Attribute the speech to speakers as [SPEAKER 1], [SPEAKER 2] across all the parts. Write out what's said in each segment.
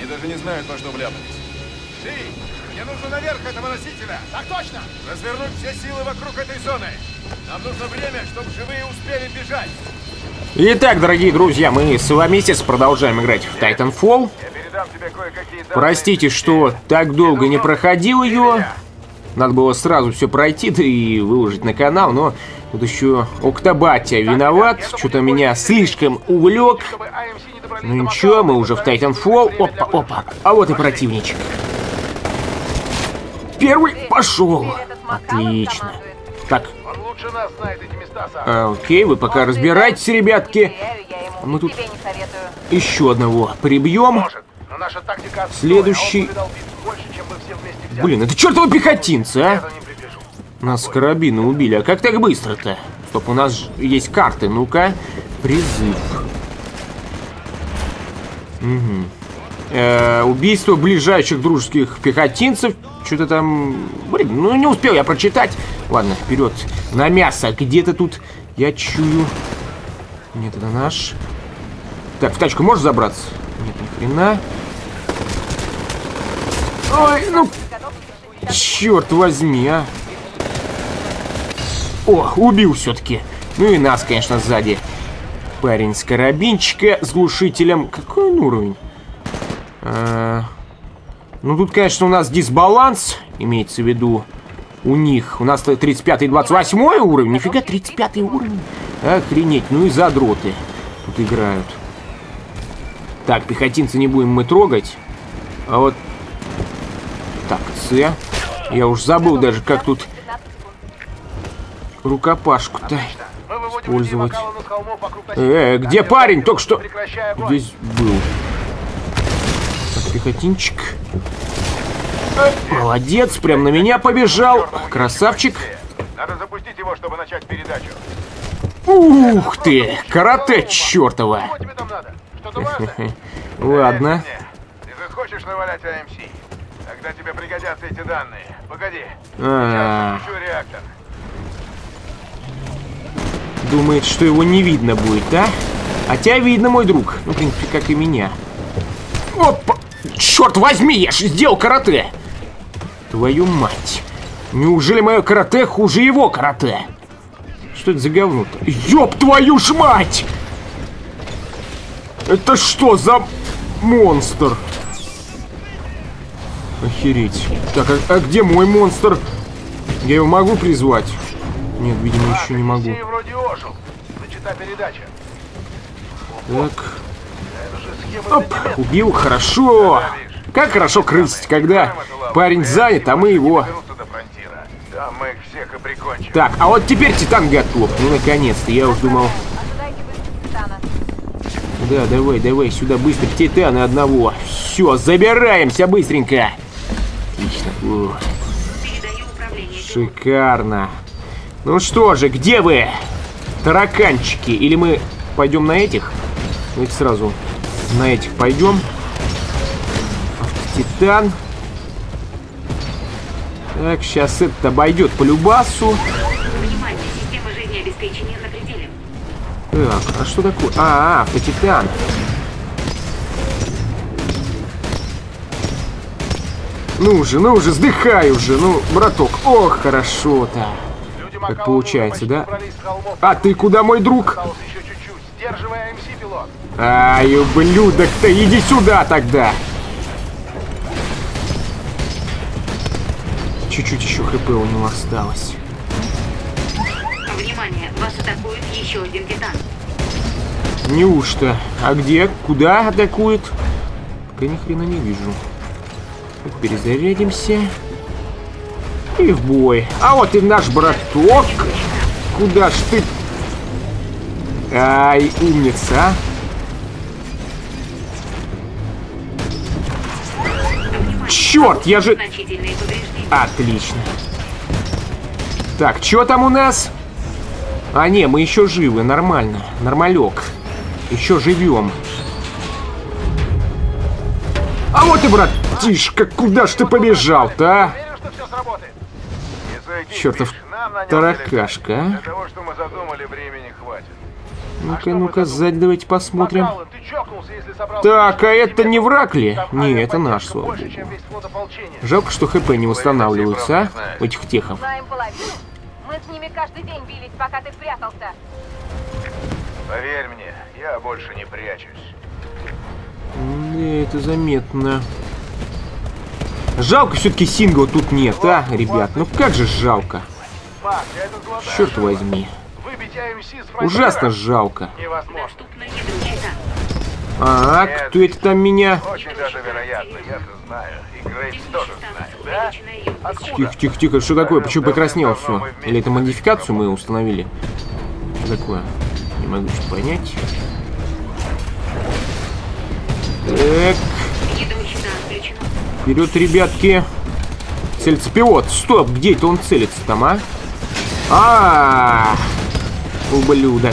[SPEAKER 1] даже не знают, во что вляпались.
[SPEAKER 2] Ты! Мне нужно наверх этого носителя! Так точно! Развернуть все силы вокруг этой зоны! Нам нужно время, чтобы живые успели бежать!
[SPEAKER 3] Итак, дорогие друзья, мы с вами сейчас продолжаем играть в Titanfall. Простите, что так долго не проходил ее. Надо было сразу все пройти, да и выложить на канал, но тут еще Октобатя виноват, что-то меня слишком увлек. Ну ничего, мы уже в Titanfall. Опа, опа, а вот и противничек. Первый пошел. Отлично. Так. Окей, вы пока разбирайтесь, ребятки. Мы тут еще одного прибьем. Следующий... Блин, это чертовы пехотинцы, а? Нас с карабина убили. А как так быстро-то? Стоп, у нас есть карты. Ну-ка. Призыв. Угу. Убийство ближайших дружеских пехотинцев. Что-то там... Блин, ну не успел я прочитать. Ладно, вперед. На мясо. Где-то тут я чую... Нет, это наш. Так, в тачку можешь забраться? Нет, ни хрена. Ой, ну... Черт возьми, а. О, убил все-таки. Ну и нас, конечно, сзади. Парень с карабинчика, с глушителем. Какой он уровень? Ну тут, конечно, у нас дисбаланс. Имеется в виду у них. У нас 35-й, 28-й уровень. Нифига, 35-й уровень. Охренеть, ну и задроты тут играют. Так, пехотинцы не будем мы трогать. А вот... Так, С. Я уж забыл даже, как тут рукопашку-то использовать. Где парень? Только что здесь был. Так, пехотинчик. Молодец, прям на меня побежал. Красавчик.
[SPEAKER 2] Надо запустить его, чтобы начать передачу.
[SPEAKER 3] Ух ты, карате чертова. Ладно.
[SPEAKER 2] Ты же хочешь навалять АМС? Тогда тебе пригодятся эти данные. Погоди. Сейчас включу реактор.
[SPEAKER 3] Думает, что его не видно будет, а? А тебя видно, мой друг. Ну, в принципе, как и меня. Опа! Черт возьми, я же сделал карате! Твою мать! Неужели мое карате хуже его карате? Что это за говно-то? Ёб твою ж мать! Это что за монстр? Охереть. Так, а где мой монстр? Я его могу призвать? Нет, видимо, еще не могу. Так. Оп, убил, хорошо. Как хорошо крысить, когда парень занят, а мы его... Так, а вот теперь Титан готов. Ну, наконец-то, я уж думал... Да, давай, давай, сюда быстро. Титана одного. Все, забираемся быстренько. Отлично. Шикарно. Ну что же, где вы, тараканчики? Или мы пойдем на этих? Давайте сразу на этих пойдем. Титан. Так, сейчас это обойдет по любасу. Так, а что такое? Автотитан. Ну же, сдыхай уже, ну, браток. Ох, хорошо-то. Как получается, да? А ты куда, мой друг? Ай, ублюдок-то, иди сюда тогда. Чуть-чуть еще хп у него осталось.
[SPEAKER 4] Внимание, вас атакует еще один титан.
[SPEAKER 3] Неужто? А где? Куда атакует? Пока ни хрена не вижу. Так, перезарядимся. И в бой. А вот и наш браток. Куда ж ты? Ай, умница. Черт, я же... Отлично. Так, что там у нас? А, не, мы еще живы, нормально. Нормалек. Еще живем. А вот и, братишка, куда ж ты побежал-то, а? Чертов таракашка, а? Ну-ка, сзади давайте посмотрим. Так, а это не враг ли? Не, это наш, слава богу. Жалко, что ХП не восстанавливаются, а? У этих техов.
[SPEAKER 1] Знаем половину. Мы с ними каждый день бились, пока ты прятался.
[SPEAKER 2] Поверь мне, я больше не прячусь.
[SPEAKER 3] Да, это заметно. Жалко, все-таки сингла тут нет, а, ребят? Ну как же жалко. Черт возьми. Ужасно жалко.
[SPEAKER 4] Доступно ядро щита.
[SPEAKER 3] А, кто это там меня?
[SPEAKER 2] Очень даже вероятно, я-то знаю. И Грейс тоже знает, да? Откуда?
[SPEAKER 3] Тихо, тихо, тихо, что такое? Почему покраснело все? Или это модификацию мы установили? Что такое? Не могу что понять. Так.
[SPEAKER 4] Ядро щита отключено.
[SPEAKER 3] Вперед, ребятки. Целится пилот. Стоп, где это он целится там, а? Ублюдок.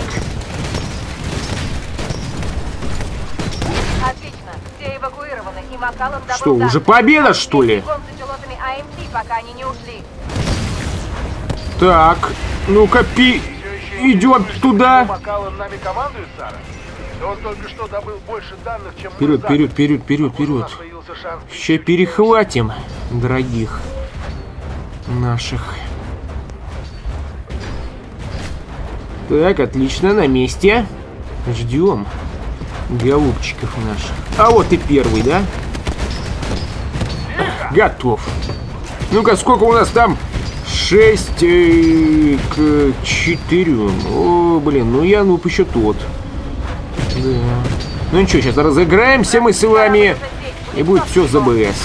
[SPEAKER 1] Отлично. Все эвакуированы, и Макаллан добыл
[SPEAKER 3] Что, уже
[SPEAKER 1] данные.
[SPEAKER 3] победа, что ли?
[SPEAKER 1] Бегом за пилотами АМС, пока они не ушли.
[SPEAKER 3] Так, ну-ка, идем туда.
[SPEAKER 2] Макаллан нами командует, Сара? Он только что добыл больше данных, чем мы
[SPEAKER 3] Вперед,
[SPEAKER 2] за год.
[SPEAKER 3] вперед, вперед, вперед,
[SPEAKER 2] У нас
[SPEAKER 3] вперед.
[SPEAKER 2] появился шанс
[SPEAKER 3] Сейчас перехватим, дорогих наших. Так, отлично, на месте. Ждем голубчиков наших. А вот и первый, да? Готов. Ну-ка, сколько у нас там? 6 к 4. О, блин, ну я нуб еще тот. Да. Ну ничего, сейчас разыграемся мы с вами. И будет все за БС.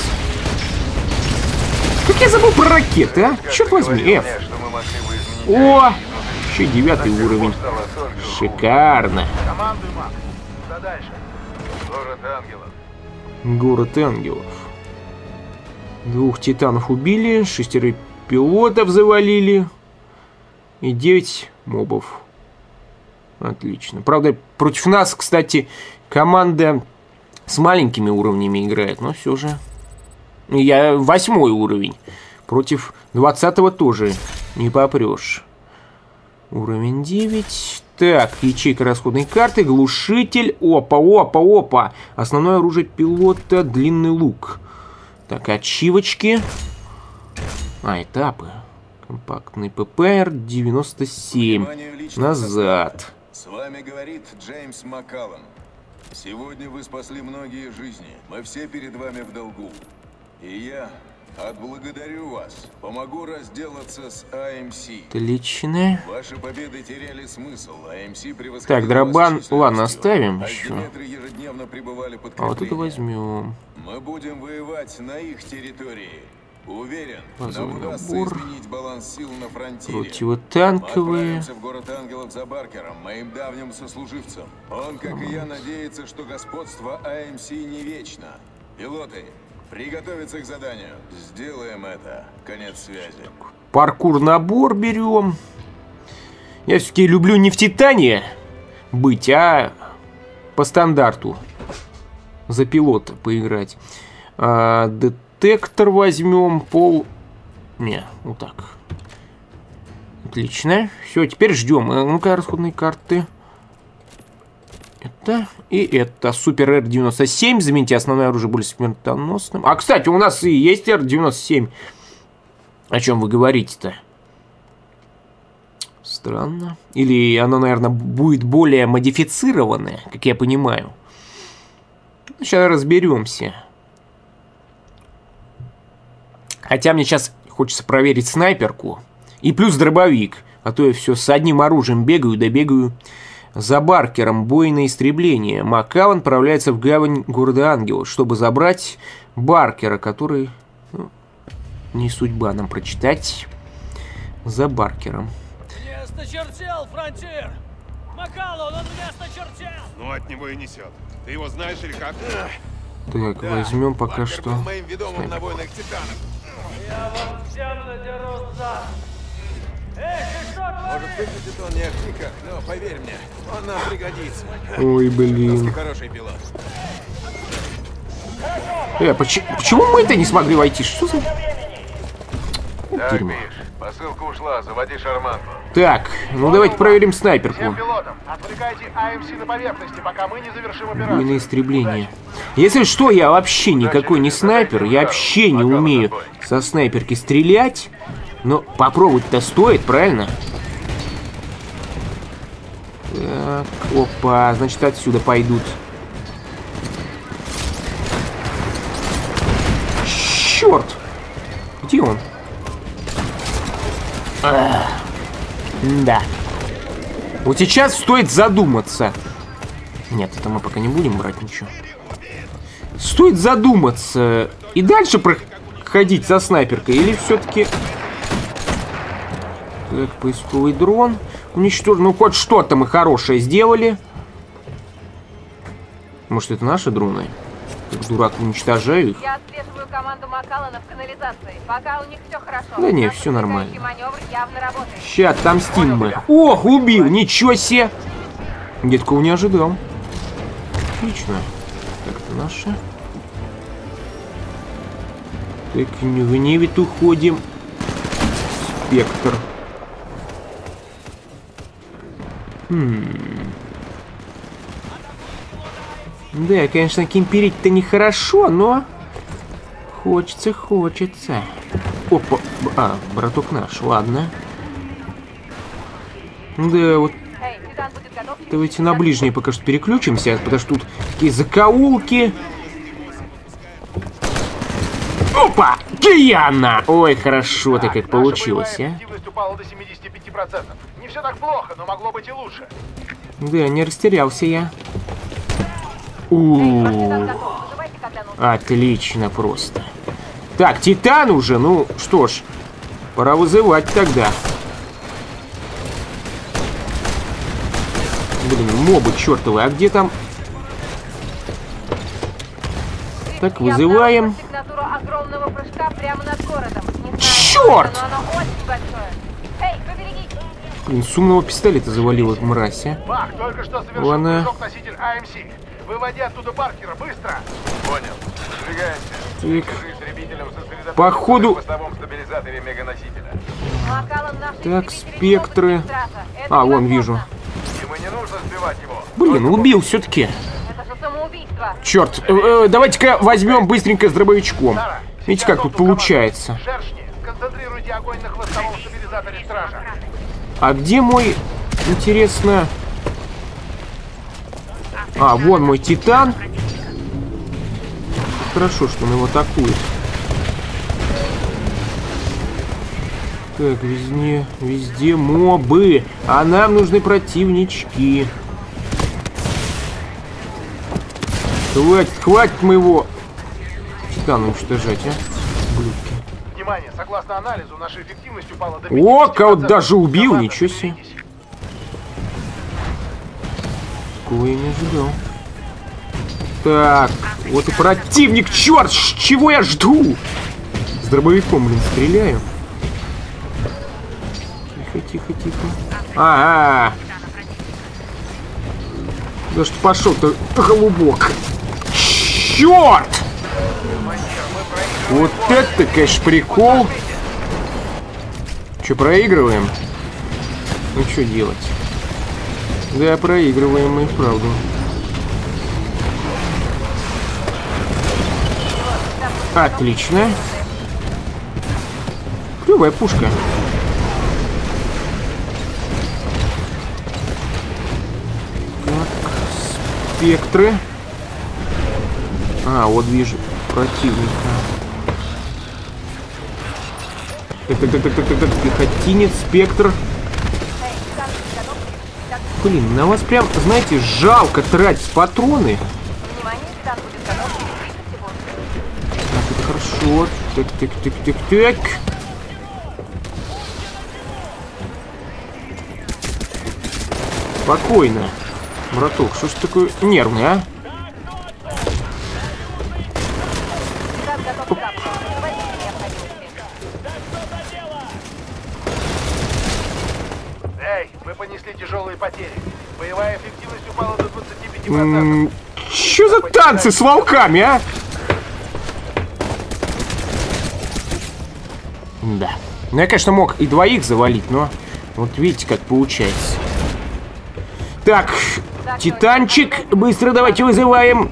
[SPEAKER 3] Как я забыл про ракеты, а? Черт возьми, F.
[SPEAKER 2] что мы могли бы изменить.
[SPEAKER 3] О! Еще 9 уровень. Шикарно.
[SPEAKER 2] Командуй, Мак. Куда дальше? Город ангелов.
[SPEAKER 3] Город ангелов. 2 титанов убили, 6 пилотов завалили. И 9 мобов. Отлично. Правда, против нас, кстати, команда с маленькими уровнями играет. Но все же. Я 8 уровень. Против 20-го тоже не попрешь. Уровень 9. Так, ячейка расходной карты, глушитель. Опа, опа, опа. Основное оружие пилота, длинный лук. Так, ачивочки. Этапы. Компактный ППР 97. Назад.
[SPEAKER 5] С вами говорит Джеймс Маккаллан. Сегодня вы спасли многие жизни. Мы все перед вами в долгу. И я отблагодарю вас. Помогу разделаться с АМС.
[SPEAKER 3] Отлично.
[SPEAKER 5] Ваши победы теряли смысл. АМС превосходили
[SPEAKER 3] Так, дробан,
[SPEAKER 5] вас
[SPEAKER 3] ладно,
[SPEAKER 5] численностью.
[SPEAKER 3] оставим еще.
[SPEAKER 5] Альтиметры ежедневно прибывали
[SPEAKER 3] А вот
[SPEAKER 5] подкрепления.
[SPEAKER 3] это возьмем.
[SPEAKER 5] Мы будем воевать на их территории. Уверен,
[SPEAKER 3] Базовый
[SPEAKER 5] нам удастся
[SPEAKER 3] набор.
[SPEAKER 5] изменить баланс сил на фронтире.
[SPEAKER 3] Противотанковые.
[SPEAKER 5] Мы отправимся в город ангелов за Баркером, моим давним сослуживцем. Он, как и я, надеется, что господство АМС не вечно. Пилоты, приготовиться к заданию. Сделаем это. Конец связи.
[SPEAKER 3] Паркур-набор берем. Я все-таки люблю не в Титане быть, а по стандарту. За пилота поиграть. Детектор возьмем. Не, вот так. Отлично. Все, теперь ждем. Ну-ка, расходные карты. Это и это. Супер Р-97. Замените основное оружие более смертоносным. А, кстати, у нас и есть Р-97. О чем вы говорите-то? Странно. Или оно, наверное, будет более модифицированное, как я понимаю. Сейчас разберемся. Хотя мне сейчас хочется проверить снайперку. И плюс дробовик. А то я все с одним оружием бегаю, да бегаю. За Баркером. Бой на истребление. Маккаллан отправляется в гавань города Ангелов, чтобы забрать Баркера, который... Ну, не судьба нам прочитать. За Баркером.
[SPEAKER 6] Меня осточертел, Фронтир! Маккаллан, он меня осточертел!
[SPEAKER 7] Ну, от него и несет. Ты его знаешь или как?
[SPEAKER 3] Так, возьмем пока
[SPEAKER 7] Баркер
[SPEAKER 3] что.
[SPEAKER 7] был моим ведомым на войнах титанов.
[SPEAKER 6] Я вам всем надеру зад! Эй, ты что
[SPEAKER 5] Может,
[SPEAKER 6] творишь?
[SPEAKER 5] выглядит он не ахниках, но поверь мне, он нам пригодится.
[SPEAKER 3] Ой, блин.
[SPEAKER 5] Хороший пилот.
[SPEAKER 3] Почему мы-то не смогли войти? Что за...
[SPEAKER 2] Так,
[SPEAKER 3] Дерьмо.
[SPEAKER 2] Биш, Посылка ушла, заводи шарманку.
[SPEAKER 3] Так, ну давайте проверим снайперку.
[SPEAKER 8] Пилотам, отвлекайте АМС на поверхности, пока мы не завершим операцию.
[SPEAKER 3] Буйное истребление. Если что, я вообще никакой не снайпер, я вообще не умею со снайперки стрелять. Но попробовать-то стоит, правильно? Так, опа, значит отсюда пойдут. Черт! Где он? Да. Вот сейчас стоит задуматься. Нет, это мы пока не будем брать ничего. Стоит задуматься. И дальше проходить со снайперкой. Или все-таки... Так, поисковый дрон. Уничтожен. Ну, хоть что-то мы хорошее сделали. Может, это наши дроны? Как дурак, уничтожаю их.
[SPEAKER 1] Я отслеживаю команду Макалана в канализации. Пока у них все хорошо.
[SPEAKER 3] Да не, все нормально.
[SPEAKER 1] Маневр явно работает.
[SPEAKER 3] Ща, отомстим мы. Ох, убил, ничего себе. Я такого не ожидал. Отлично. Так, это наши. Так, в Невит уходим. Спектр. Да, конечно, кемперить-то нехорошо, но... Хочется. Опа. А, браток наш, ладно. Да, вот...
[SPEAKER 1] Эй, Титан будет готов.
[SPEAKER 3] Давайте на ближние пока что переключимся, потому что тут такие закоулки. Опа! Кияна! Ой, хорошо-то как получилось, а.
[SPEAKER 8] Активность упала до 75%. Не все так плохо, но могло быть и лучше.
[SPEAKER 3] Да, не растерялся я.
[SPEAKER 1] Титан готов. Вызывайте, когда нужно.
[SPEAKER 3] Отлично просто. Так, Титан уже, ну что ж, пора вызывать тогда. Блин, мобы чертовы, а где там? Так, вызываем.
[SPEAKER 1] Сигнатуру огромного прыжка прямо над городом. Не знаю,
[SPEAKER 3] Черт!
[SPEAKER 1] но оно очень большое. Эй, поберегите!
[SPEAKER 3] Блин, с умного пистолета завалила эта мразь, а.
[SPEAKER 8] Бах, только что совершил
[SPEAKER 3] Ладно.
[SPEAKER 8] прыжок носитель АМС. Выводи оттуда Баркера, быстро!
[SPEAKER 2] Понял. Сдвигаемся.
[SPEAKER 3] Так.
[SPEAKER 2] Держи истребителем сосредоточиться
[SPEAKER 3] Походу-
[SPEAKER 2] на хвостовом стабилизаторе меганосителя.
[SPEAKER 1] Макалан наши
[SPEAKER 3] Так,
[SPEAKER 1] истребители не могут
[SPEAKER 3] спектры.
[SPEAKER 1] сбить трасса. Это
[SPEAKER 3] А, вон
[SPEAKER 1] невозможно.
[SPEAKER 3] вижу.
[SPEAKER 2] Ему не нужно сбивать его.
[SPEAKER 3] Блин, убил все-таки.
[SPEAKER 1] Это же самоубийство.
[SPEAKER 3] Черт, давайте-ка возьмем быстренько с дробовичком. Видите, как тут получается.
[SPEAKER 8] Шершни, концентрируйте огонь на хвостовом стабилизаторе стража.
[SPEAKER 3] А где мой, интересно... А, вон мой Титан. Хорошо, что он его атакует. Так, везде мобы. А нам нужны противнички. Хватит моего Титана уничтожать, а? Блюдки.
[SPEAKER 8] Внимание, согласно анализу, наша эффективность упала до 50%.
[SPEAKER 3] О, кого-то даже убил,
[SPEAKER 8] Команда,
[SPEAKER 3] ничего себе.
[SPEAKER 8] шевелитесь.
[SPEAKER 3] Такого я не ожидал. Так, вот и противник, черт, чего я жду? С дробовиком, блин, стреляю. Тихо. Ага. Да что пошел-то, голубок. Черт! Вот это, конечно, прикол. Че, проигрываем? Ну, что делать? Да, проигрываем мы, правда. Отлично. Клевая пушка. Так, спектры. А, вот вижу противника. Так, пехотинец, спектр. Блин, на вас прям, знаете, жалко тратить патроны.
[SPEAKER 1] Внимание, Титан будет готов через 30
[SPEAKER 3] Так,
[SPEAKER 1] секунд.
[SPEAKER 3] это хорошо. Так. Спокойно. Браток, что ж такое нервный, а?
[SPEAKER 1] Титан готов к запуску. Вызывайте необходимости.
[SPEAKER 8] Эй, вы понесли тяжелые потери. Боевая эффективность упала до 25%.
[SPEAKER 3] Чё за танцы с волками, а? Да. Ну, я, конечно, мог и двоих завалить, но вот видите, как получается. Так, Титанчик, быстро давайте вызываем.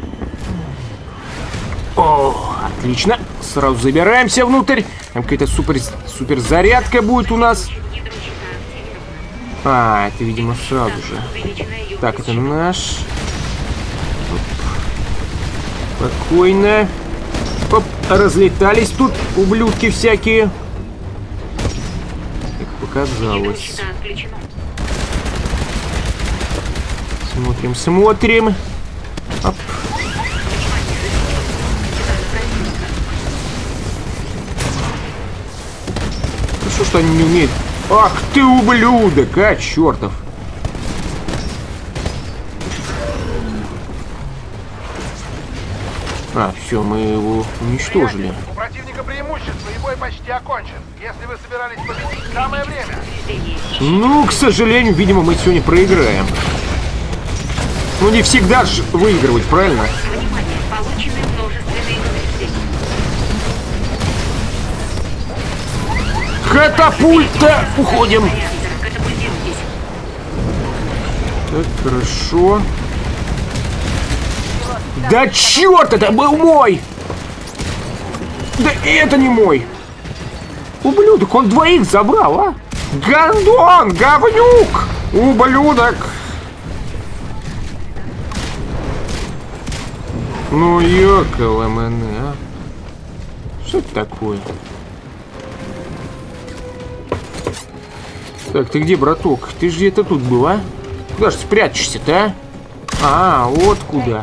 [SPEAKER 3] О, отлично. Сразу забираемся внутрь. Там какая-то супер зарядка будет у нас. А, это, видимо, сразу же. Так, это наш. Оп. Спокойно. Оп, разлетались тут ублюдки всякие. Как показалось. Смотрим, смотрим. Оп. Хорошо, что они не умеют. Ах ты, ублюдок, а, чертов. А, все, мы его уничтожили.
[SPEAKER 8] У противника преимущество, и бой почти окончен. Если вы собирались победить, самое время.
[SPEAKER 3] Ну, к сожалению, видимо, мы сегодня проиграем. Ну, не всегда же выигрывать, правильно? Катапульта! Уходим! Так, хорошо. Да черт, это был мой! Да это не мой! Ублюдок, он двоих забрал, а? Гондон, говнюк! Ублюдок! Ну, ёкало мене, а? Что это такое? Так, ты где, браток? Ты же где-то тут был, а? Куда же спрячешься-то, а? А, вот куда.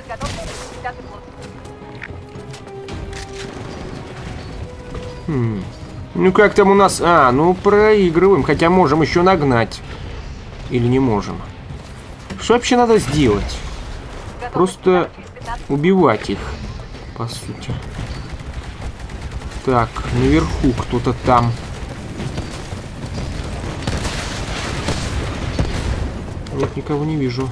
[SPEAKER 3] Ну как там у нас? А, ну проигрываем, хотя можем еще нагнать. Или не можем. Что вообще надо сделать? Просто убивать их, по сути. Так, наверху кто-то там. Вот никого не вижу.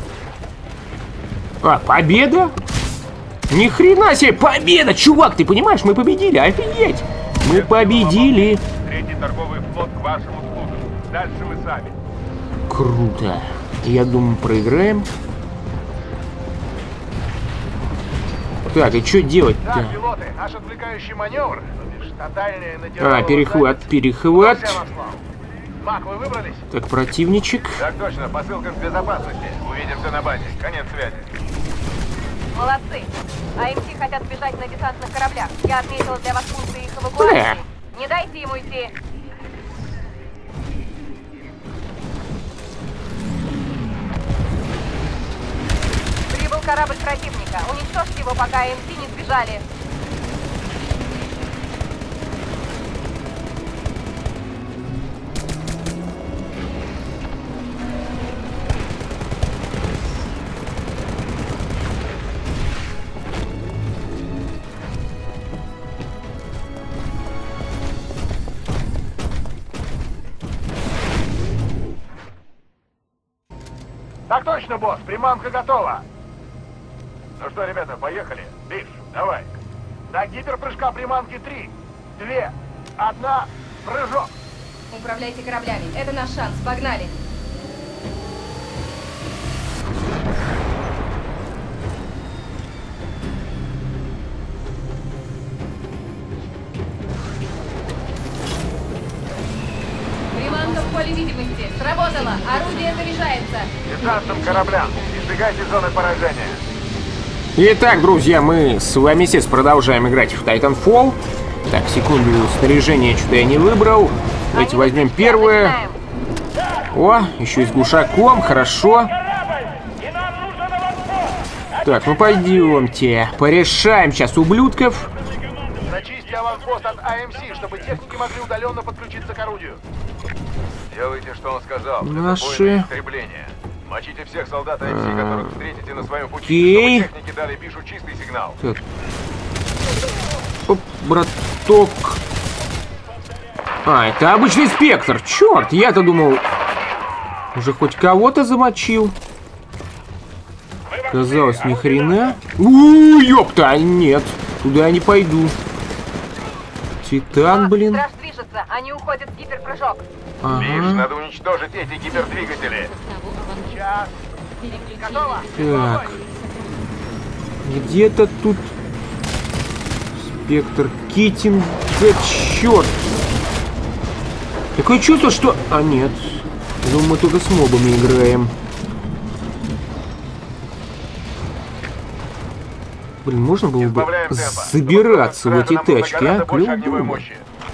[SPEAKER 3] А, победа? Ни хрена себе, победа! Чувак, ты понимаешь, мы победили, офигеть! Мы победили!
[SPEAKER 8] Третий торговый флот к вашим услугам. Дальше вы сами.
[SPEAKER 3] Круто. Я думаю, проиграем. Так, и что делать-то?
[SPEAKER 8] Так, пилоты, наш отвлекающий маневр. Тотальное надирание.
[SPEAKER 3] А, перехват.
[SPEAKER 8] Мак, вы выбрались?
[SPEAKER 3] Так, противничек.
[SPEAKER 8] Так точно, посылка с безопасности. Увидимся на базе. Конец связи.
[SPEAKER 1] Молодцы. АМС хотят бежать на десантных кораблях. Я отметила для вас пункты их эвакуации.
[SPEAKER 3] Бля.
[SPEAKER 1] Не дайте ему идти. Прибыл корабль противника. Уничтожьте его, пока АМС не сбежали.
[SPEAKER 8] Так точно, босс, приманка готова. Ну что, ребята, поехали. Биф, давай. До гиперпрыжка приманки 3, 2, 1, прыжок.
[SPEAKER 1] Управляйте кораблями. Это наш шанс. Погнали. Приманка в поле видимости. Сработала. Орудие заряжается.
[SPEAKER 8] Десантным кораблям. Избегайте зоны поражения.
[SPEAKER 3] Итак, друзья, мы с вами здесь продолжаем играть в Titanfall. Так, секунду, снаряжение что-то я не выбрал. Давайте возьмем первое. О, еще и с глушаком, хорошо. Так, ну пойдемте. Порешаем сейчас ублюдков.
[SPEAKER 8] Зачисти аванпост от АМС, чтобы техники могли удаленно подключиться к орудию. Делайте, что он сказал.
[SPEAKER 3] Наши.
[SPEAKER 8] Мочите всех солдат АМС, которых встретите на своем пути,
[SPEAKER 3] Окей.
[SPEAKER 8] чтобы техники дали Бишу чистый сигнал.
[SPEAKER 3] Так. Оп, браток. А, это обычный спектр. Черт, я-то думал, уже хоть кого-то замочил. Казалось, ни хрена. Ёпта, нет. Туда я не пойду. Титан, блин.
[SPEAKER 1] Страж движется. движутся. Они уходят в гиперпрыжок.
[SPEAKER 2] Лишь
[SPEAKER 3] Ага.
[SPEAKER 2] надо уничтожить эти гипердвигатели.
[SPEAKER 8] Сейчас. Готово.
[SPEAKER 3] Так. Где-то тут спектр Китинга, черт. Такое чувство, что... А, нет. Думаю, мы только с мобами играем. Блин, можно было бы
[SPEAKER 2] Избавляем темпа.
[SPEAKER 3] забираться в эти
[SPEAKER 2] Нам нужно
[SPEAKER 3] тачки, а?
[SPEAKER 2] гораздо больше
[SPEAKER 3] Клёво
[SPEAKER 2] огневой
[SPEAKER 3] было.
[SPEAKER 2] мощи.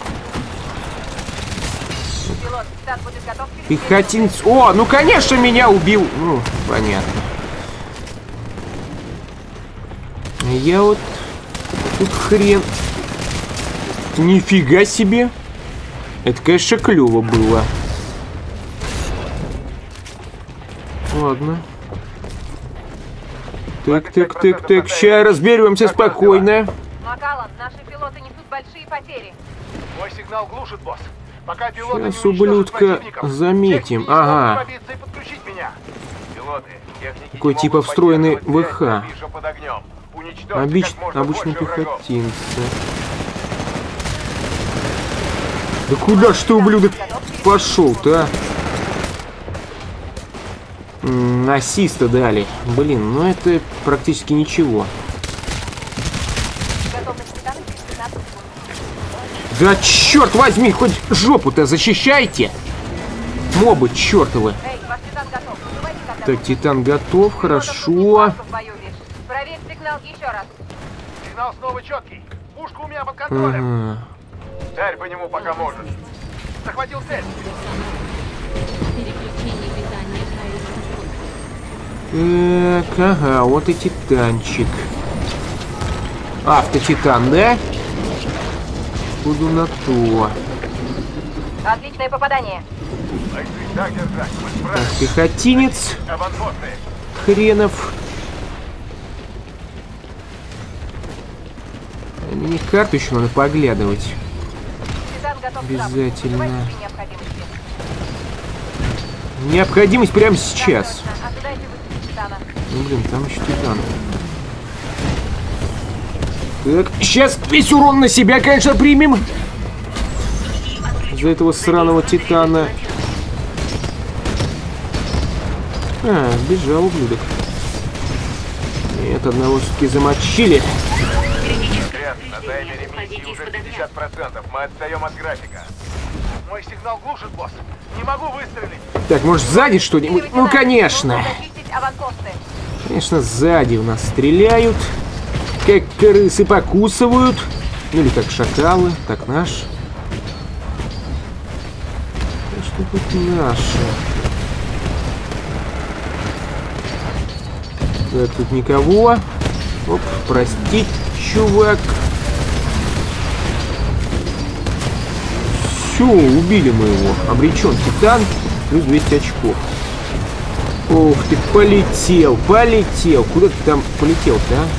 [SPEAKER 1] Пилот, Титан будет готов через
[SPEAKER 3] Пехотинец... О, ну конечно меня убил. Ну, понятно. Я вот... Тут хрен... Нифига себе. Это, конечно, клево было. Ладно. Так. Сейчас разберемся спокойно.
[SPEAKER 1] Макаллан, наши пилоты несут большие потери.
[SPEAKER 8] Мой сигнал глушит, босс. Пока пилоты не
[SPEAKER 3] Сейчас
[SPEAKER 8] уничтожат
[SPEAKER 3] ублюдка
[SPEAKER 8] противников,
[SPEAKER 3] заметим.
[SPEAKER 8] техники не
[SPEAKER 3] Ага.
[SPEAKER 8] смогут пробиться и подключить меня.
[SPEAKER 2] Пилоты, техники
[SPEAKER 3] Такой
[SPEAKER 2] не
[SPEAKER 3] типа
[SPEAKER 2] могут
[SPEAKER 3] встроенный
[SPEAKER 2] поддерживать
[SPEAKER 3] ВХ.
[SPEAKER 2] связь, Биша под огнем. Уничтожьте как можно
[SPEAKER 3] Обычные
[SPEAKER 2] больше врагов.
[SPEAKER 3] пехотинцы. Да куда ж ты, ублюдок, пошел-то, а? Ассиста дали. Блин, ну это практически ничего.
[SPEAKER 1] Готовность Титана через 15 секунд.
[SPEAKER 3] Да черт возьми, хоть жопу-то защищайте! Мобы чертовы.
[SPEAKER 1] Эй, ваш Титан готов. Вызывайте, когда
[SPEAKER 3] Так, Титан готов, хорошо.
[SPEAKER 1] Проверь сигнал еще раз.
[SPEAKER 8] Сигнал снова четкий. Пушка у меня под контролем.
[SPEAKER 3] Ага.
[SPEAKER 2] Царь по нему пока можешь.
[SPEAKER 8] Захватил цель.
[SPEAKER 3] Так, ага, вот и Титанчик. Автотитан, да? Буду на то.
[SPEAKER 1] Отличное попадание.
[SPEAKER 2] Бойцы, так держать. Мы
[SPEAKER 3] Так,
[SPEAKER 2] справимся.
[SPEAKER 3] пехотинец.
[SPEAKER 2] Аванпосты.
[SPEAKER 3] Хренов. Мне карту еще надо поглядывать.
[SPEAKER 1] Титан готов к
[SPEAKER 3] Обязательно.
[SPEAKER 1] запуску. Вызывайте при необходимости.
[SPEAKER 3] Необходимость прямо сейчас.
[SPEAKER 1] Так точно. Ожидайте высадки Титана.
[SPEAKER 3] Ну, блин, там еще Титан. Так, сейчас весь урон на себя, конечно, примем. За этого сраного Титана. А, сбежал, ублюдок. Нет, одного все-таки замочили.
[SPEAKER 2] Трент, на таймере миссии уже 50%. Мы отстаем от графика.
[SPEAKER 8] Мой сигнал глушит, босс. Не могу выстрелить.
[SPEAKER 3] Так, может, сзади что-нибудь? Ну, конечно.
[SPEAKER 1] Нужно зачистить аванпосты.
[SPEAKER 3] Конечно, сзади у нас стреляют. Как крысы покусывают. Ну, или как шакалы. Так, наш. Что тут наши? Так, тут никого. Оп, прости, чувак. Все, убили мы его. Обречен Титан. Плюс 200 очков. Ух ты, полетел. Куда ты там полетел-то, а?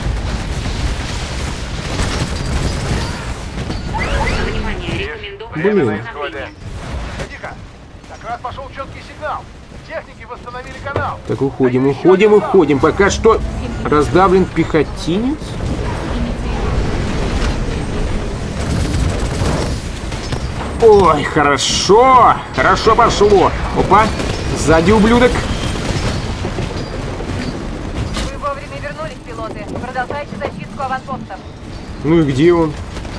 [SPEAKER 3] Блин.
[SPEAKER 8] Погоди-ка. Как раз пошел четкий сигнал. Техники восстановили канал.
[SPEAKER 3] Так, уходим. Пока что раздавлен пехотинец. Ой, хорошо пошло. Опа, сзади ублюдок.
[SPEAKER 1] Вы вовремя вернулись, пилоты. Продолжайте зачистку аванпостов.
[SPEAKER 3] Ну и где он?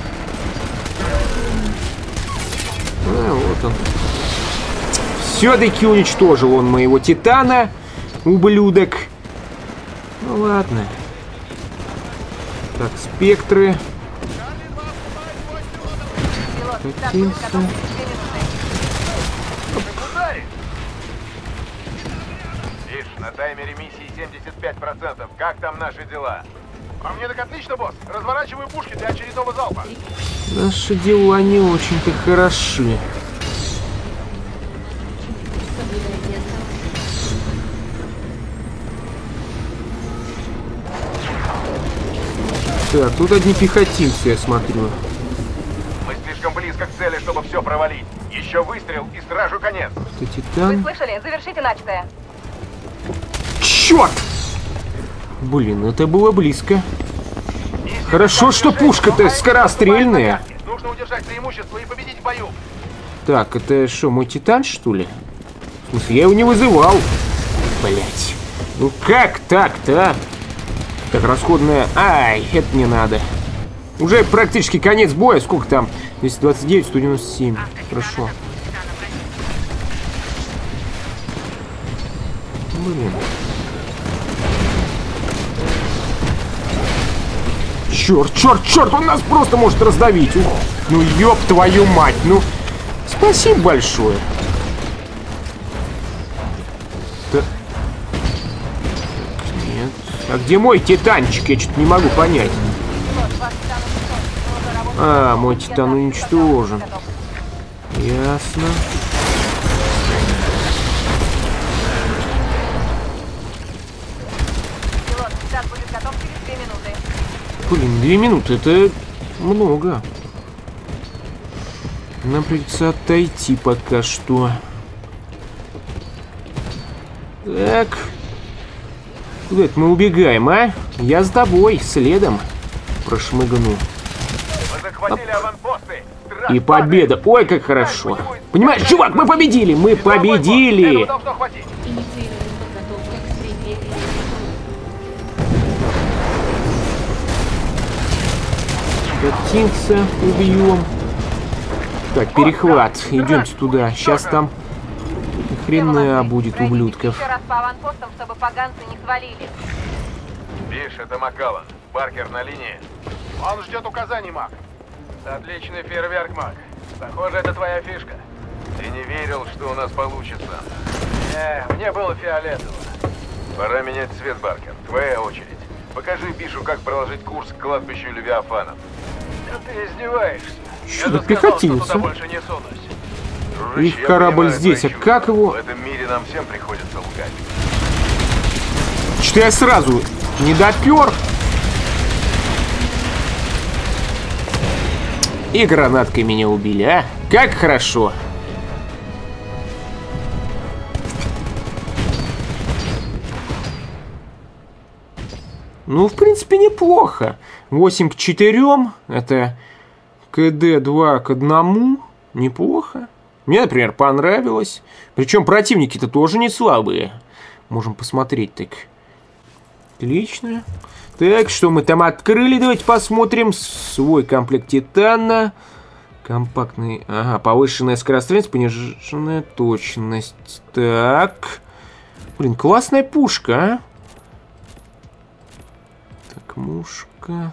[SPEAKER 3] А, вот он. Все-таки уничтожил он моего Титана, ублюдок. Ну ладно. Так, спектры.
[SPEAKER 1] Пилот, Титан будет готов
[SPEAKER 3] Катился.
[SPEAKER 1] через 2 минуты.
[SPEAKER 2] Лишь на таймере миссии 75%. Как там наши дела?
[SPEAKER 8] А мне так отлично, босс. Разворачиваю пушки для очередного залпа.
[SPEAKER 3] Наши дела не очень-то хороши. Так, тут одни пехотинцы, я смотрю.
[SPEAKER 2] Мы слишком близко к цели, чтобы все провалить. Еще выстрел и стражу конец.
[SPEAKER 3] Это
[SPEAKER 1] Вы
[SPEAKER 3] Титан.
[SPEAKER 1] слышали? Завершите начатое.
[SPEAKER 3] Черт! Блин, это было близко. Хорошо, что пушка-то скорострельная.
[SPEAKER 8] Нужно удержать удержать преимущество и победить в бою.
[SPEAKER 3] Так, это что, мой Титан, что ли? В смысле, я его не вызывал. Блять. Ну как так-то, а? Так, расходная... Ай, это не надо. Уже практически конец боя. Сколько там? 229, 197. Хорошо. Блин. Черт, черт, черт, он нас просто может раздавить. Ух, ну ёб твою мать, ну. Спасибо большое. Да. Нет. А где мой Титанчик? Я что-то не могу понять. А, мой Титан уничтожен. Ясно.
[SPEAKER 1] Пилот, Титан будет готов через 2 минуты.
[SPEAKER 3] Блин, 2 минуты, это много. Нам придется отойти пока что. Так. Куда это мы убегаем, а? Я с тобой, следом прошмыгну.
[SPEAKER 8] Мы захватили аванпосты.
[SPEAKER 3] И победа. Ой, как хорошо. Понимаешь, чувак, мы победили! Мы победили!
[SPEAKER 8] Этого должно хватить.
[SPEAKER 4] Инициирована подготовка к стрельбе.
[SPEAKER 3] Котинца убьем. Так, перехват. Идемте туда. Сейчас там хрена будет, ублюдков.
[SPEAKER 1] Еще раз по аванпостам, чтобы поганцы не свалили.
[SPEAKER 2] Биш, это Макаллан. Баркер на линии.
[SPEAKER 8] Он ждет указаний, Мак.
[SPEAKER 2] Отличный фейерверк, Мак. Похоже, это твоя фишка. Ты не верил, что у нас получится.
[SPEAKER 8] Мне было фиолетово.
[SPEAKER 2] Пора менять цвет, Баркер. Твоя очередь. Покажи Бишу, как проложить курс к кладбищу Левиафанов.
[SPEAKER 8] Да ты издеваешься.
[SPEAKER 3] Что за пехотинца?
[SPEAKER 8] Больше не сунусь.
[SPEAKER 2] Дружище,
[SPEAKER 3] Их
[SPEAKER 2] я
[SPEAKER 3] корабль
[SPEAKER 2] понимаю
[SPEAKER 3] здесь,
[SPEAKER 2] твои
[SPEAKER 3] а как
[SPEAKER 2] чувства.
[SPEAKER 3] его...
[SPEAKER 2] В этом мире нам всем приходится лгать.
[SPEAKER 3] Что я сразу не допер. И гранаткой меня убили, а? Как хорошо. Ну, в принципе, неплохо. 8 к 4. Это КД 2 к 1. Неплохо. Мне, например, понравилось. Причем противники-то тоже не слабые. Можем посмотреть так. Отлично. Так, что мы там открыли? Давайте посмотрим. Свой комплект Титана. Компактный. Ага, повышенная скорострельность, пониженная точность. Так. Блин, классная пушка, а? Так, мушка.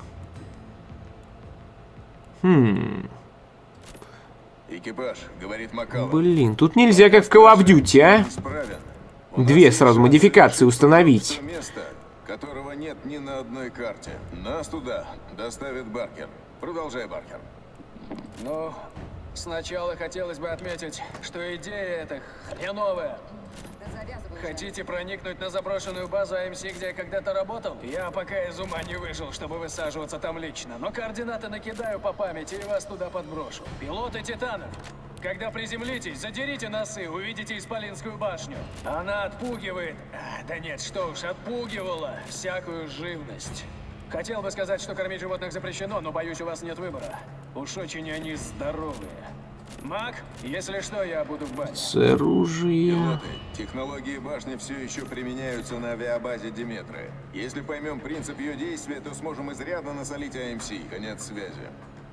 [SPEAKER 5] Экипаж, говорит Макаллан.
[SPEAKER 3] Блин, тут нельзя как в Call of Duty, а? Две сразу модификации установить.
[SPEAKER 5] Место, которого нет ни на одной карте. Нас туда доставит Баркер. Продолжай, Баркер.
[SPEAKER 6] Ну, сначала хотелось бы отметить, что идея эта хреновая. Хотите проникнуть на заброшенную базу АМС, где я когда-то работал? Я пока из ума не выжил, чтобы высаживаться там лично. Но координаты накидаю по памяти и вас туда подброшу. Пилоты Титанов, когда приземлитесь, задерите носы, увидите Исполинскую башню. Она отпугивает... Да нет, что уж, отпугивала всякую живность. Хотел бы сказать, что кормить животных запрещено, но боюсь, у вас нет выбора. Уж очень они здоровые. Мак, если что, я буду в бане.
[SPEAKER 3] С оружием.
[SPEAKER 5] Пилоты, технологии башни все еще применяются на авиабазе Диметры. Если поймем принцип ее действия, то сможем изрядно насолить АМС. Конец связи.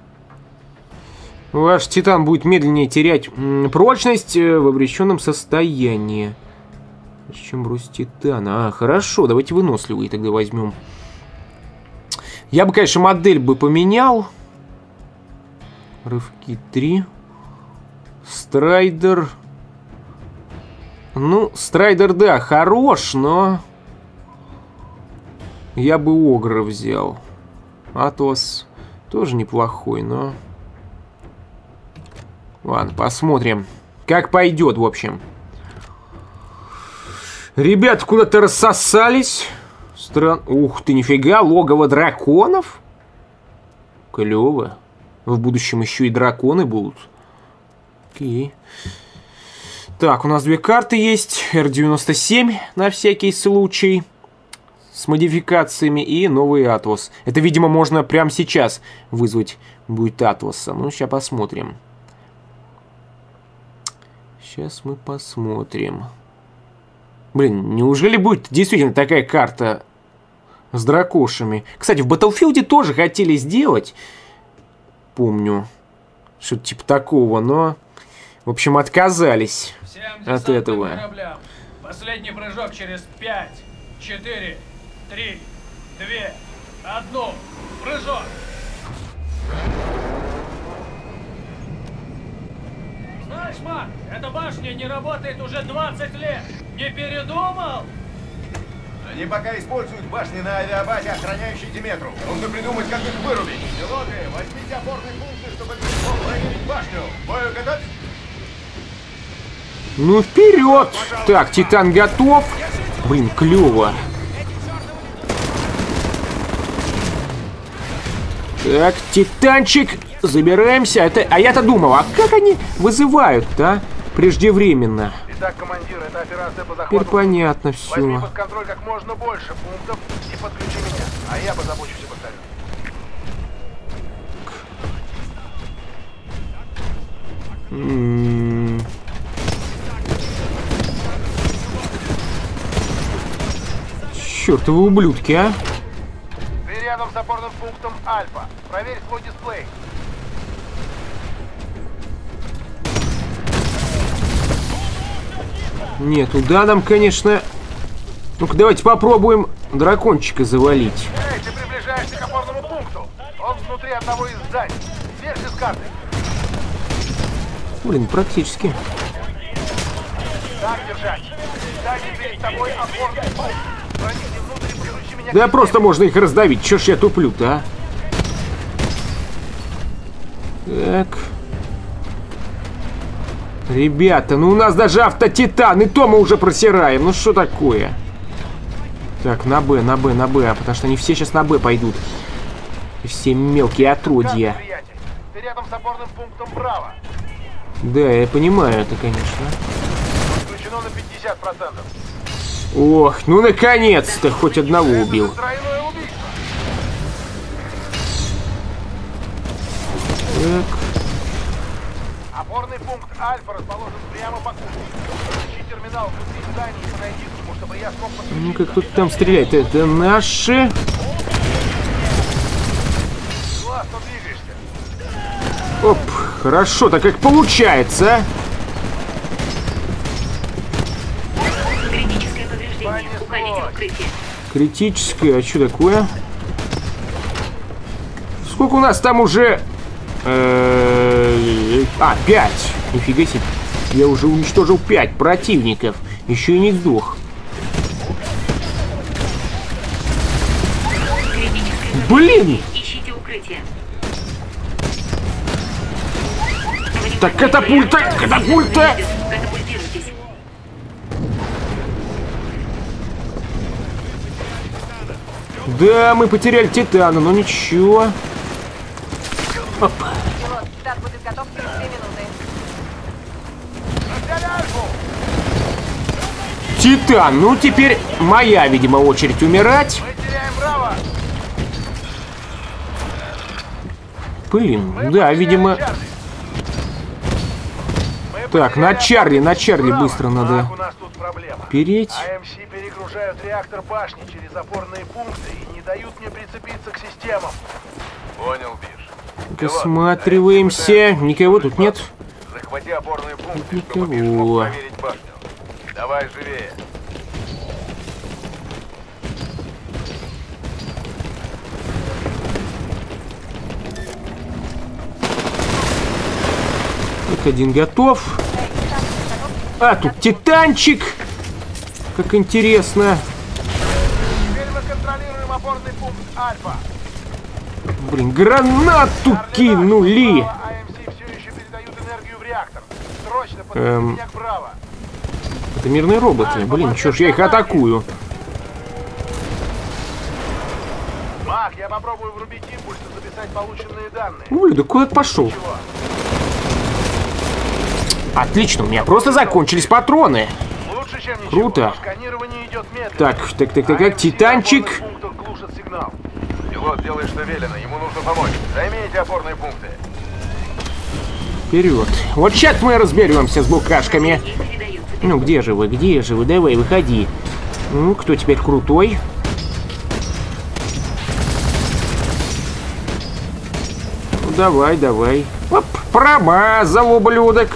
[SPEAKER 3] Ваш Титан будет медленнее терять прочность в обреченном состоянии. Чем бросить Титана? А, хорошо, давайте выносливый тогда возьмем. Я бы, конечно, модель бы поменял. Рывки 3. Страйдер. Ну, Страйдер, да, хорош, но... Я бы Огра взял. Атлас тоже неплохой, но... Ладно, посмотрим, как пойдет, в общем. Ребята куда-то рассосались. Ух ты, нифига, логово драконов? Клево. В будущем еще и драконы будут. Окей. Так, у нас две карты есть. R97 на всякий случай. с модификациями и новый Атлас. Это, видимо, можно прямо сейчас вызвать будет Атласа. Ну, сейчас посмотрим. Сейчас мы посмотрим. Блин, неужели будет действительно такая карта с дракошами? Кстати, в Battlefield тоже хотели сделать, помню, что-то типа такого, но, в общем, отказались от этого.
[SPEAKER 6] Последний прыжок через 5, 4, 3, 2, 1. Прыжок! Знаешь, Мак, эта башня не работает уже 20 лет. Не передумал?
[SPEAKER 2] Они пока используют башни на авиабазе, охраняющие Диметру. Нужно придумать, как их вырубить. Пилоты, возьмите опорные пункты, чтобы мог проверить башню. Бою готов?
[SPEAKER 3] Ну, вперед! Так, Титан готов. Блин, клево. Так, Титанчик, забираемся. А я-то думал, а как они вызывают-то преждевременно?
[SPEAKER 8] Итак, командир, это операция по захвату.
[SPEAKER 3] Теперь понятно все.
[SPEAKER 8] Возьми под контроль как можно больше пунктов и подключи меня, а я позабочусь об остальном.
[SPEAKER 3] Чёртовы ублюдки, а?
[SPEAKER 8] Ты рядом с опорным пунктом Альфа. Проверь свой дисплей.
[SPEAKER 3] Нет, туда нам, конечно... Ну-ка, давайте попробуем дракончика завалить.
[SPEAKER 8] Эй, ты приближаешься к опорному пункту. Он внутри одного из зданий. Сверху с карты.
[SPEAKER 3] Блин, практически.
[SPEAKER 8] Так держать. Здание перед тобой опорный пункт. Проникни внутрь и подключи меня.
[SPEAKER 3] Да просто можно их раздавить. Чё ж я туплю-то, а? Так. Ребята, ну у нас даже автотитан, и то мы уже просираем. Ну что такое? Так, на Б, на Б, на Б. Потому что они все сейчас на Б пойдут. И все мелкие отродья.
[SPEAKER 8] Ты рядом с опорным пунктом Браво.
[SPEAKER 3] Да, я понимаю это, конечно.
[SPEAKER 8] Включено на 50%.
[SPEAKER 3] Ох, ну наконец-то хоть одного убил.
[SPEAKER 8] Тройное убийство.
[SPEAKER 3] Так.
[SPEAKER 8] Опорный пункт Альфа расположен прямо по курсу. Подключи терминал внутри здания и подойди к нему, чтобы я смог подключить.
[SPEAKER 3] Ну-ка, кто-то там стреляет. Это наши.
[SPEAKER 8] Классно двигаешься.
[SPEAKER 3] Оп, хорошо, так как получается, а?
[SPEAKER 4] Критическое повреждение. Уходите в укрытие.
[SPEAKER 3] Критическое, а что такое? Сколько у нас там уже? 5. Нифига себе. Я уже уничтожил 5 противников. Еще и не сдох. Блин!
[SPEAKER 4] Ищите укрытие.
[SPEAKER 3] Так, катапульта! Катапульта!
[SPEAKER 4] Катапультируйтесь.
[SPEAKER 3] Да, мы потеряли Титана, но ничего. Оп.
[SPEAKER 1] Пилот, Титан будет готов через 2 минуты.
[SPEAKER 3] Титан, ну теперь моя, видимо, очередь умирать.
[SPEAKER 8] Мы теряем Браво.
[SPEAKER 3] Блин, да, видимо... Так, на Чарли быстро надо
[SPEAKER 8] У нас тут проблема.
[SPEAKER 3] переть.
[SPEAKER 8] АМС перегружают реактор башни через опорные пункты и не дают мне прицепиться к системам.
[SPEAKER 2] Понял, Биш.
[SPEAKER 3] Осматриваемся. Никого тут нет.
[SPEAKER 2] Захвати опорные пункты,
[SPEAKER 3] Никого.
[SPEAKER 2] чтобы Биш мог проверить башню. Давай живее.
[SPEAKER 3] Так, один готов. А, тут Титанчик. Как интересно.
[SPEAKER 8] Теперь мы контролируем опорный пункт Альфа.
[SPEAKER 3] Блин, гранату кинули.
[SPEAKER 8] АМС все еще передают энергию в реактор. Срочно подключи меня к Браво.
[SPEAKER 3] Это мирные роботы. Блин, чё ж я их атакую?
[SPEAKER 8] Мак, я попробую врубить импульс и записать полученные данные.
[SPEAKER 3] Блин, да куда ты пошел?
[SPEAKER 8] Чего?
[SPEAKER 3] Отлично, у меня просто закончились патроны.
[SPEAKER 8] Лучше, чем ничего.
[SPEAKER 3] Круто.
[SPEAKER 8] Сканирование идет медленно.
[SPEAKER 3] Так, Титанчик.
[SPEAKER 8] Глушит сигнал. Пилот, делай, что велено. Ему нужно помочь. Займи эти опорные пункты.
[SPEAKER 3] Вперед. Вот сейчас мы разберемся с букашками. Ну, где же вы? Давай, выходи. Ну, кто теперь крутой? Ну, давай. Оп, промазал, ублюдок.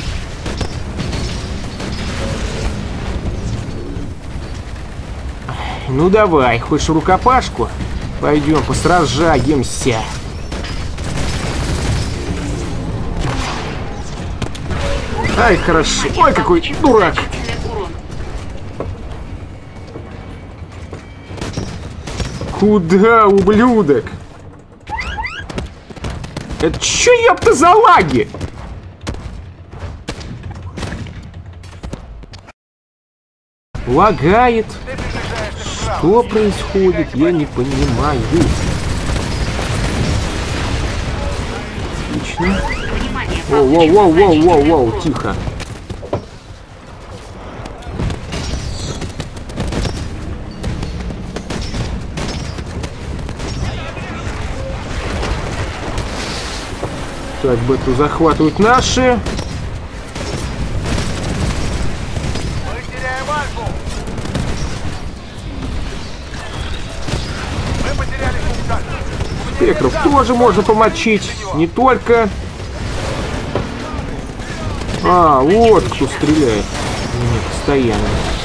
[SPEAKER 3] Ну, давай, хочешь рукопашку? Пойдем, посражаемся. Ай, хорошо. Ой, какой дурак. Куда, ублюдок? Это чё, ёпта, за лаги? Лагает. Что происходит? Я не понимаю. Отлично. Воу, тихо. Так, бету захватывают наши.
[SPEAKER 8] Мы теряем Альфу. Мы потеряли пункт.
[SPEAKER 3] Пекров тоже можно помочить. Не только. А, вот кто стреляет. Нет, постоянно.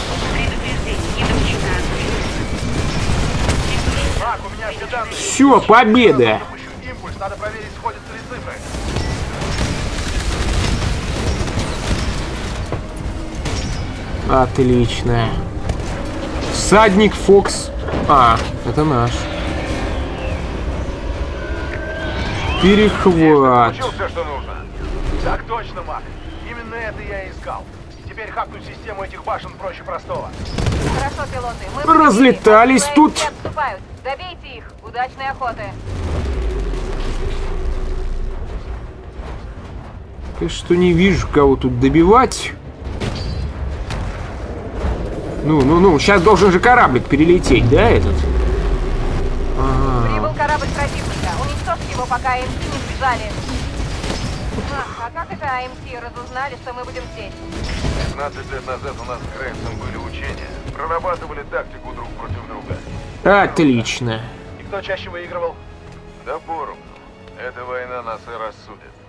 [SPEAKER 8] Мак, у меня все данные.
[SPEAKER 3] Все, победа.
[SPEAKER 8] Запущу импульс, надо проверить, сходятся ли цифры.
[SPEAKER 3] Отлично. Всадник Фокс. А, это наш. Перехват.
[SPEAKER 8] Получил все, что нужно. Так точно, Мак. Именно это я и искал. Теперь хакнуть систему этих башен проще простого.
[SPEAKER 1] Хорошо, пилоты. Мы
[SPEAKER 3] Разлетались
[SPEAKER 1] победили.
[SPEAKER 3] тут.
[SPEAKER 1] AMC отступают. Добейте их. Удачной охоты.
[SPEAKER 3] Я что не вижу, кого тут добивать. Ну, сейчас должен же кораблик перелететь, да, этот?
[SPEAKER 1] Прибыл корабль противника. Уничтожьте его, пока AMC не сбежали. А как это AMC разузнали, что мы будем здесь?
[SPEAKER 8] 15 лет назад у нас с Грейвсом были учения. Прорабатывали тактику друг против друга.
[SPEAKER 3] Отлично.
[SPEAKER 8] И кто чаще выигрывал?
[SPEAKER 5] Да поровну. Эта война нас и рассудит.